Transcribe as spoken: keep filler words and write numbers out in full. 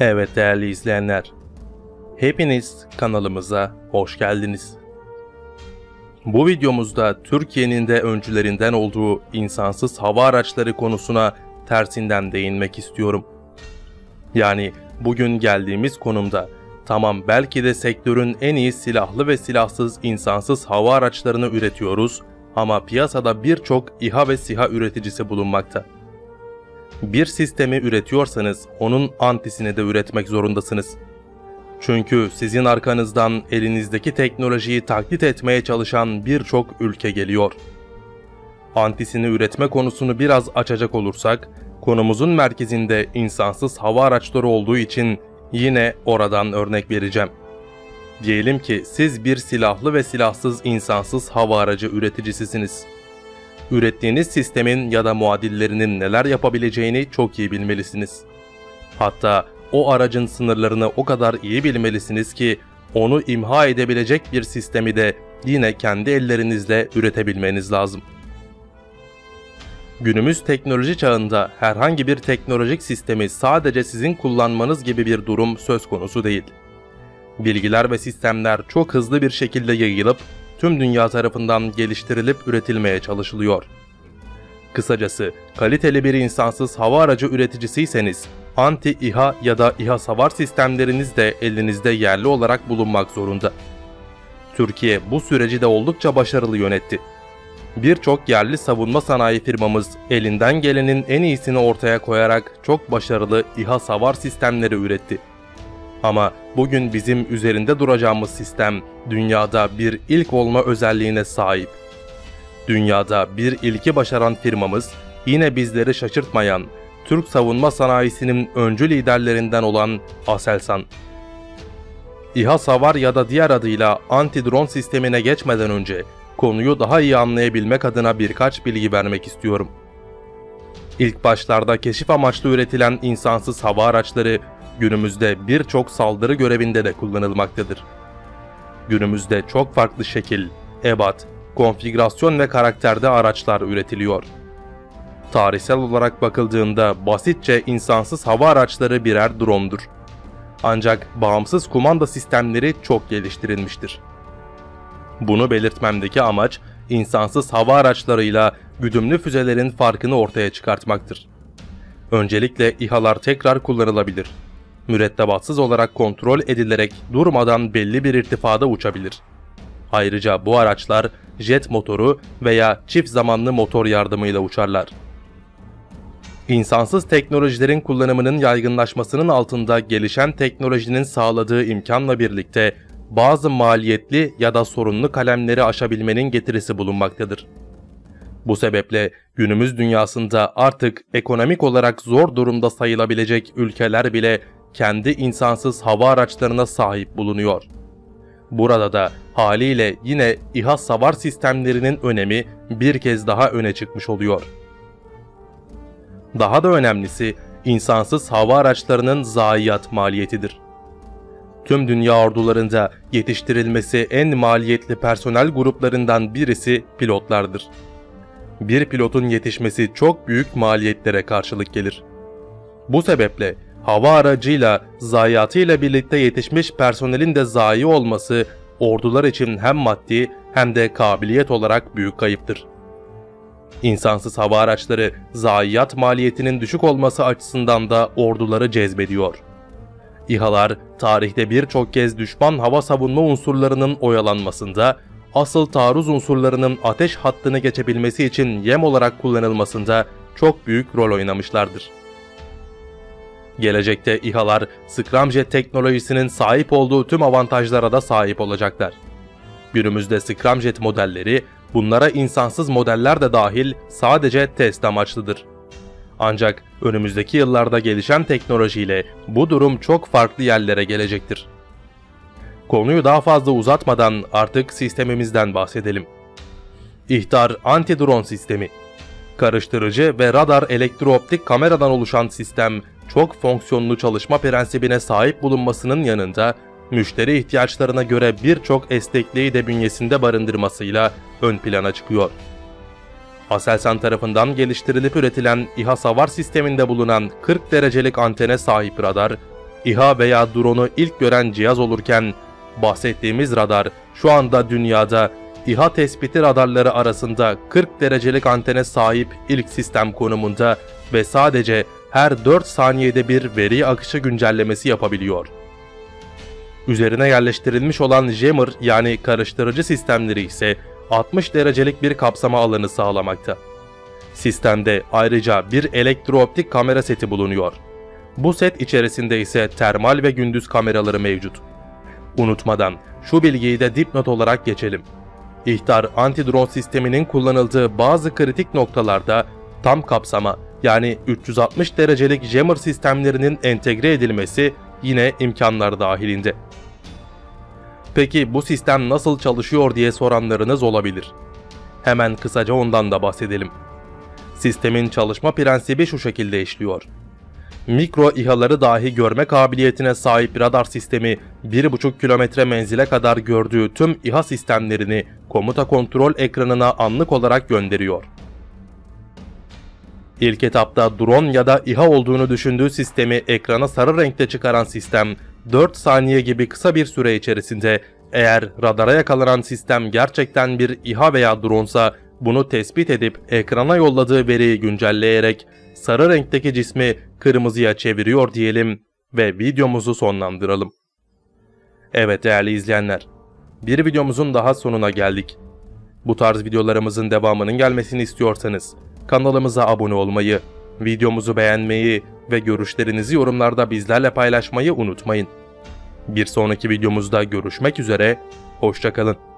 Evet değerli izleyenler, hepiniz kanalımıza hoş geldiniz. Bu videomuzda Türkiye'nin de öncülerinden olduğu insansız hava araçları konusuna tersinden değinmek istiyorum. Yani bugün geldiğimiz konumda tamam belki de sektörün en iyi silahlı ve silahsız insansız hava araçlarını üretiyoruz ama piyasada birçok İHA ve SİHA üreticisi bulunmakta. Bir sistemi üretiyorsanız onun antisini de üretmek zorundasınız. Çünkü sizin arkanızdan elinizdeki teknolojiyi taklit etmeye çalışan birçok ülke geliyor. Antisini üretme konusunu biraz açacak olursak, konumuzun merkezinde insansız hava araçları olduğu için yine oradan örnek vereceğim. Diyelim ki siz bir silahlı ve silahsız insansız hava aracı üreticisisiniz. Ürettiğiniz sistemin ya da muadillerinin neler yapabileceğini çok iyi bilmelisiniz. Hatta o aracın sınırlarını o kadar iyi bilmelisiniz ki onu imha edebilecek bir sistemi de yine kendi ellerinizle üretebilmeniz lazım. Günümüz teknoloji çağında herhangi bir teknolojik sistemi sadece sizin kullanmanız gibi bir durum söz konusu değil. Bilgiler ve sistemler çok hızlı bir şekilde yayılıp tüm dünya tarafından geliştirilip üretilmeye çalışılıyor. Kısacası kaliteli bir insansız hava aracı üreticisiyseniz anti-İHA ya da İHA savar sistemleriniz de elinizde yerli olarak bulunmak zorunda. Türkiye bu süreci de oldukça başarılı yönetti. Birçok yerli savunma sanayi firmamız elinden gelenin en iyisini ortaya koyarak çok başarılı İHA savar sistemleri üretti. Ama bugün bizim üzerinde duracağımız sistem dünyada bir ilk olma özelliğine sahip. Dünyada bir ilki başaran firmamız yine bizleri şaşırtmayan Türk savunma sanayisinin öncü liderlerinden olan Aselsan. İHA savar ya da diğer adıyla anti-drone sistemine geçmeden önce konuyu daha iyi anlayabilmek adına birkaç bilgi vermek istiyorum. İlk başlarda keşif amaçlı üretilen insansız hava araçları günümüzde birçok saldırı görevinde de kullanılmaktadır. Günümüzde çok farklı şekil, ebat, konfigürasyon ve karakterde araçlar üretiliyor. Tarihsel olarak bakıldığında basitçe insansız hava araçları birer drone'dur. Ancak bağımsız kumanda sistemleri çok geliştirilmiştir. Bunu belirtmemdeki amaç insansız hava araçlarıyla güdümlü füzelerin farkını ortaya çıkartmaktır. Öncelikle İHA'lar tekrar kullanılabilir. Mürettebatsız olarak kontrol edilerek durmadan belli bir irtifada uçabilir. Ayrıca bu araçlar jet motoru veya çift zamanlı motor yardımıyla uçarlar. İnsansız teknolojilerin kullanımının yaygınlaşmasının altında gelişen teknolojinin sağladığı imkanla birlikte bazı maliyetli ya da sorunlu kalemleri aşabilmenin getirisi bulunmaktadır. Bu sebeple günümüz dünyasında artık ekonomik olarak zor durumda sayılabilecek ülkeler bile kendi insansız hava araçlarına sahip bulunuyor. Burada da haliyle yine İHA savar sistemlerinin önemi bir kez daha öne çıkmış oluyor. Daha da önemlisi insansız hava araçlarının zayiat maliyetidir. Tüm dünya ordularında yetiştirilmesi en maliyetli personel gruplarından birisi pilotlardır. Bir pilotun yetişmesi çok büyük maliyetlere karşılık gelir. Bu sebeple hava aracıyla zayiatıyla birlikte yetişmiş personelin de zayi olması ordular için hem maddi hem de kabiliyet olarak büyük kayıptır. İnsansız hava araçları zayiat maliyetinin düşük olması açısından da orduları cezbediyor. İHA'lar tarihte birçok kez düşman hava savunma unsurlarının oyalanmasında, asıl taarruz unsurlarının ateş hattını geçebilmesi için yem olarak kullanılmasında çok büyük rol oynamışlardır. Gelecekte İHA'lar Scramjet teknolojisinin sahip olduğu tüm avantajlara da sahip olacaklar. Günümüzde Scramjet modelleri, bunlara insansız modeller de dahil sadece test amaçlıdır. Ancak önümüzdeki yıllarda gelişen teknolojiyle bu durum çok farklı yerlere gelecektir. Konuyu daha fazla uzatmadan artık sistemimizden bahsedelim. İHTAR Anti-Drone Sistemi. Karıştırıcı ve radar elektrooptik kameradan oluşan sistem, çok fonksiyonlu çalışma prensibine sahip bulunmasının yanında müşteri ihtiyaçlarına göre birçok esnekliği de bünyesinde barındırmasıyla ön plana çıkıyor. Aselsan tarafından geliştirilip üretilen İHA savar sisteminde bulunan kırk derecelik antene sahip radar, İHA veya drone'u ilk gören cihaz olurken, bahsettiğimiz radar şu anda dünyada İHA tespiti radarları arasında kırk derecelik antene sahip ilk sistem konumunda ve sadece her dört saniyede bir veri akışı güncellemesi yapabiliyor. Üzerine yerleştirilmiş olan jammer yani karıştırıcı sistemleri ise altmış derecelik bir kapsama alanı sağlamakta. Sistemde ayrıca bir elektrooptik kamera seti bulunuyor. Bu set içerisinde ise termal ve gündüz kameraları mevcut. Unutmadan şu bilgiyi de dipnot olarak geçelim. İhtar anti-drone sisteminin kullanıldığı bazı kritik noktalarda tam kapsama yani üç yüz altmış derecelik jammer sistemlerinin entegre edilmesi yine imkanlar dahilinde. Peki bu sistem nasıl çalışıyor diye soranlarınız olabilir. Hemen kısaca ondan da bahsedelim. Sistemin çalışma prensibi şu şekilde işliyor. Mikro İHA'ları dahi görme kabiliyetine sahip radar sistemi bir buçuk kilometre menzile kadar gördüğü tüm İHA sistemlerini komuta kontrol ekranına anlık olarak gönderiyor. İlk etapta drone ya da İHA olduğunu düşündüğü sistemi ekrana sarı renkte çıkaran sistem dört saniye gibi kısa bir süre içerisinde eğer radara yakalanan sistem gerçekten bir İHA veya dronesa bunu tespit edip ekrana yolladığı veriyi güncelleyerek sarı renkteki cismi kırmızıya çeviriyor diyelim ve videomuzu sonlandıralım. Evet değerli izleyenler, bir videomuzun daha sonuna geldik. Bu tarz videolarımızın devamının gelmesini istiyorsanız kanalımıza abone olmayı, videomuzu beğenmeyi ve görüşlerinizi yorumlarda bizlerle paylaşmayı unutmayın. Bir sonraki videomuzda görüşmek üzere, hoşça kalın.